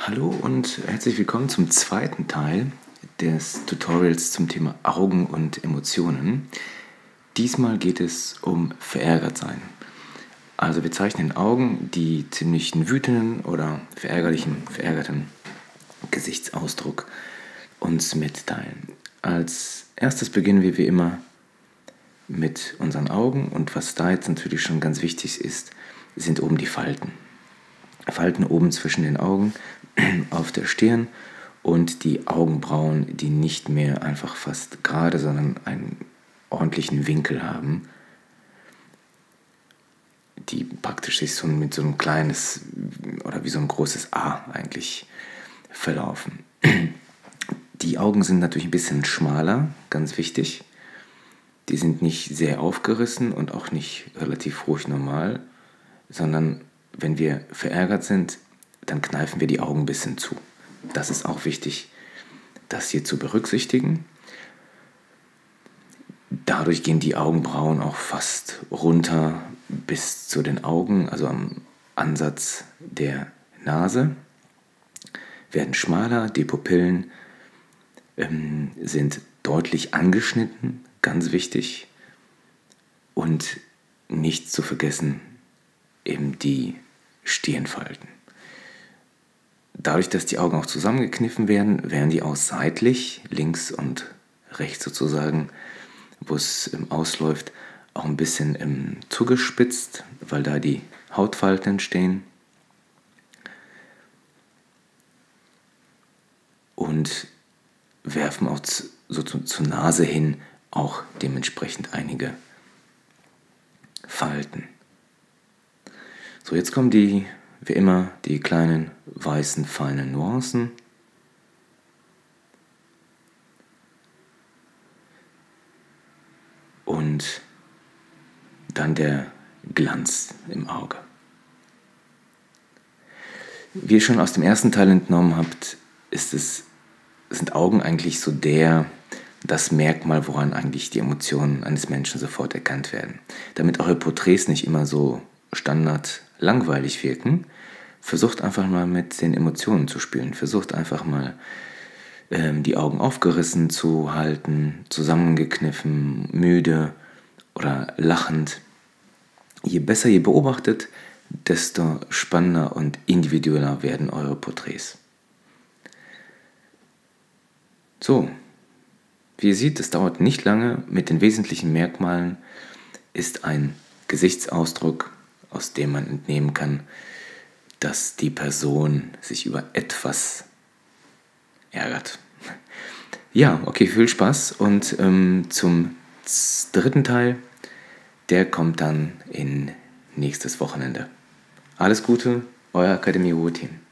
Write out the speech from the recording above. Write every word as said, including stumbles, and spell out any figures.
Hallo und herzlich willkommen zum zweiten Teil des Tutorials zum Thema Augen und Emotionen. Diesmal geht es um Verärgertsein. Also wir zeichnen Augen, die ziemlich einen wütenden oder verärgerlichen, verärgerten Gesichtsausdruck uns mitteilen. Als erstes beginnen wir wie immer mit unseren Augen, und was da jetzt natürlich schon ganz wichtig ist, sind oben die Falten. Falten oben zwischen den Augen, auf der Stirn und die Augenbrauen, die nicht mehr einfach fast gerade, sondern einen ordentlichen Winkel haben, die praktisch sich so mit so einem kleines oder wie so ein großes A eigentlich verlaufen. Die Augen sind natürlich ein bisschen schmaler, ganz wichtig. Die sind nicht sehr aufgerissen und auch nicht relativ ruhig normal, sondern wenn wir verärgert sind, dann kneifen wir die Augen ein bisschen zu. Das ist auch wichtig, das hier zu berücksichtigen. Dadurch gehen die Augenbrauen auch fast runter bis zu den Augen, also am Ansatz der Nase, werden schmaler, die Pupillen ähm, sind deutlich angeschnitten, ganz wichtig. Und nicht zu vergessen, eben die Stirnfalten. Dadurch, dass die Augen auch zusammengekniffen werden, werden die auch seitlich, links und rechts sozusagen, wo es ähm, ausläuft, auch ein bisschen ähm, zugespitzt, weil da die Hautfalten entstehen. Und werfen auch zu, so zu, zur Nase hin auch dementsprechend einige Falten. So, jetzt kommen die, wie immer, die kleinen, weißen, feinen Nuancen. Und dann der Glanz im Auge. Wie ihr schon aus dem ersten Teil entnommen habt, ist es, sind Augen eigentlich so der, das Merkmal, woran eigentlich die Emotionen eines Menschen sofort erkannt werden. Damit eure Porträts nicht immer so standard langweilig wirken, versucht einfach mal mit den Emotionen zu spielen. Versucht einfach mal ähm, die Augen aufgerissen zu halten, zusammengekniffen, müde oder lachend. Je besser ihr beobachtet, desto spannender und individueller werden eure Porträts. So, wie ihr seht, es dauert nicht lange. Mit den wesentlichen Merkmalen ist ein Gesichtsausdruck, aus dem man entnehmen kann, dass die Person sich über etwas ärgert. Ja, okay, viel Spaß. Und ähm, zum dritten Teil, der kommt dann in nächstes Wochenende. Alles Gute, euer Akademie Ruhe Team.